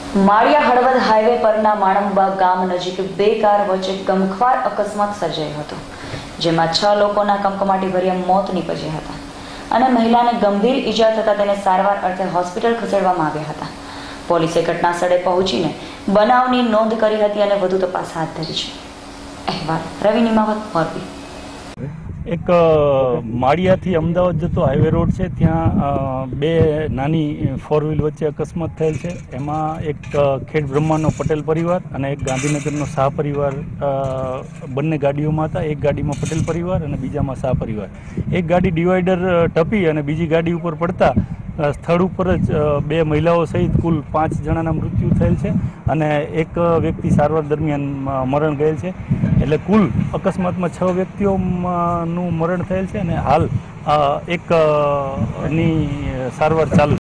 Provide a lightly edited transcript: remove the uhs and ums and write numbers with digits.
માળિયા Halvad highway પરના માણંબા ગામ નજીક બે કાર વચ્ચે ગમખ્વાર અકસ્માત સર્જાયો હતો, જેમાં 6 લોકોના કમકમાટી ભર્યા મોત નીપજ્યા હતા અને મહિલાને ગંભીર ઈજા થતાં તેને સારવાર અર્થે હોસ્પિટલ ખસેડવામાં આવ્યા હતા. પોલીસે ઘટના સ્થળે પહોંચીને બનાવની નોંધ કરી હતી અને વધુ તપાસ હાથ ધરી છે. અહેવાલ રવિ નિમાવત, મોરબી. એક માળિયાથી અમદાવાદ જતો હાઈવે રોડ છે, ત્યાં બે નાની 4 વ્હીલ વચ્ચે અકસ્માત થયેલ છે. એમાં એક ખેડ બ્રહ્માનો પટેલ પરિવાર અને એક ગાંધીનગરનો શાહ પરિવાર બંને ગાડીઓમાં હતા. એક ગાડીમાં પટેલ પરિવાર અને બીજામાં શાહ પરિવાર. એક ગાડી ડિવાઈડર ટપી અને બીજી ગાડી ઉપર પડતા સ્થળ ઉપર જ 2 મહિલાઓ સહિત કુલ 5 જણાના મૃત્યુ થયેલ છે અને એક વ્યક્તિ સારવાર દરમિયાન મરણ ગયેલ છે. એટલે કુલ અકસ્માતમાં 6 વ્યક્તિઓનું મરણ થયેલ છે અને હાલ એક ની સારવાર ચાલુ